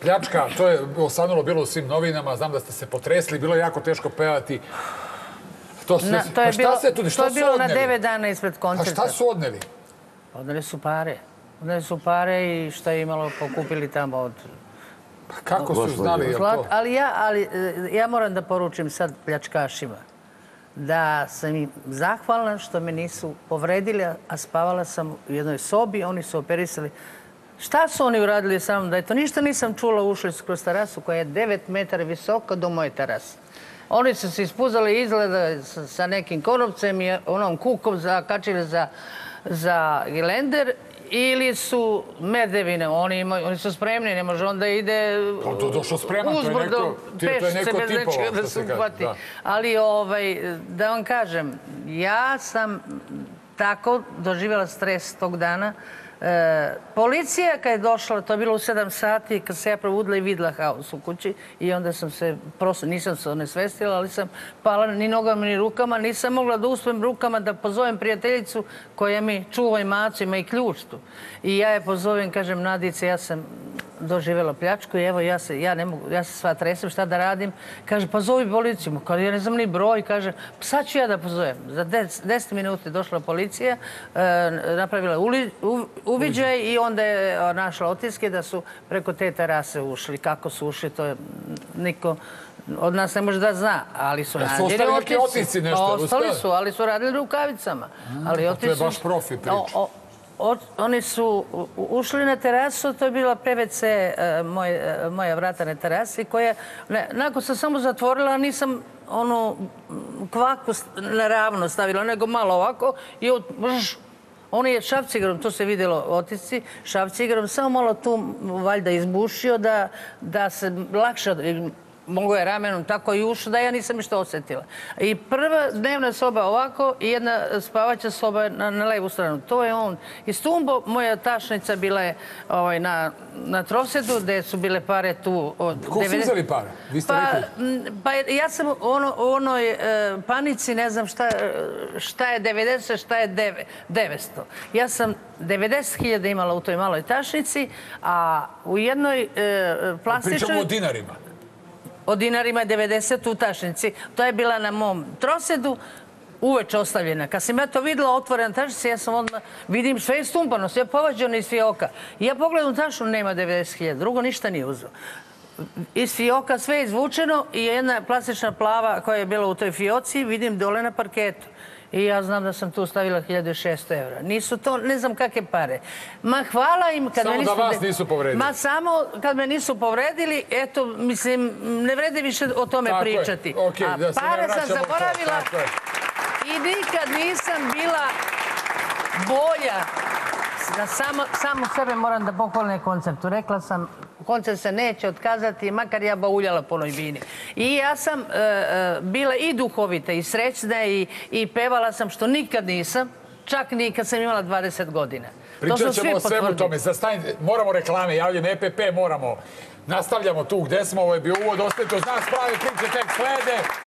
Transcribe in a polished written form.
pljačka, to je osvanulo bilo u svim novinama, znam da ste se potresli, bilo je jako teško pevati. To je bilo na 9 dana ispred koncerta. A šta su odneli? Odneli su pare. Odneli su pare i šta je imalo pokupili tamo od... Kako su znali to? Ali ja moram da poručim sad pljačkašima da sam im zahvalna što me nisu povredili, a spavala sam u jednoj sobi, oni su operisali. Šta su oni uradili sa mnom? Da je to ništa nisam čula, ušli su kroz terasu koja je 9 metara visoka do moje terase. Oni su se ispuzali izgleda sa nekim konopcem i onom kukom zakačili za gelender ili su medevine. Oni su spremni, ne može onda ide došao spreman, to je neko tipova, što se kaže. Ali da vam kažem, ja sam tako doživjela stres tog dana. Policija kad je došla, to je bilo u 7 sati, kad se ja probudila i videla haos u kući i onda sam se, prosto nisam se onesvestila, ali sam pala ni nogama ni rukama, nisam mogla da uspem rukama da pozovem prijateljicu koja mi čuva i macu, ima i ključ tu. I ja je pozovem, kažem, Nadice, ja sam doživjela pljačku i evo ja se sva tresem, šta da radim. Kaže, pa zovi policiju. Kaže, ja ne znam ni broj. Kaže, sad ću ja da pozovem. Za 10 minuta je došla policija, napravila uviđaj i onda je našla otiske da su preko te terase ušli. Kako su ušli, to je niko od nas ne može da zna, ali su radili otisci. Ostali su, ali su radili rukavicama. To je baš profi priča. Oni su ušli na terasu, to je bila PVC, moja vrata na terasi, koja, nakon sam samo zatvorila, nisam onu kvaku naravno stavila, nego malo ovako i on je šrafcigerom, to se vidjelo otisci, šrafcigerom samo malo tu valjda izbušio da se lakše, mogo je ramenom tako i ušao da ja nisam ništa osjetila. I prva dnevna soba ovako i jedna spavaća soba na levu stranu. To je on. Iz Tumbo moja tašnica bila je na trosedu gdje su bile pare tu. Ko su uzeli pare? Vi ste rekli? Pa ja sam u onoj panici, ne znam šta je 90, šta je 900. Ja sam 90.000 imala u toj maloj tašnici, a u jednoj plastičnoj... Pričamo o dinarima. O dinarima je 90 u tašnici. To je bila na mom trosedu, uveče ostavljena. Kad sam ja to videla otvorena tašnica, ja sam odmah vidim sve je stumpano, sve je povađeno iz fioka. I ja pogledam tašnu, nema 90.000, drugo ništa nije uzeo. Iz fioka sve je izvučeno i jedna plastična plava koja je bila u toj fioci, vidim dole na parketu. I ja znam da sam tu stavila 1600 evra. Nisu to, ne znam kakve pare. Ma hvala im... Samo da vas nisu povredili. Ma samo kad me nisu povredili, eto, mislim, ne vrede više o tome pričati. A pare sam zaboravila i nikad nisam bila bolja. Samo sebe moram da pohvalim koncertu. Rekla sam, koncert se neće otkazati, makar ja bauljala po onoj bini. I ja sam bila i duhovita i srećna i pevala sam što nikad nisam, čak ni kad sam imala 20 godina. Pričat ćemo o svemu tome. Moramo reklame, javljam EPP, moramo. Nastavljamo tu gde smo, ovo je bio uvod, ostavite uz nas, prave priče tek slede.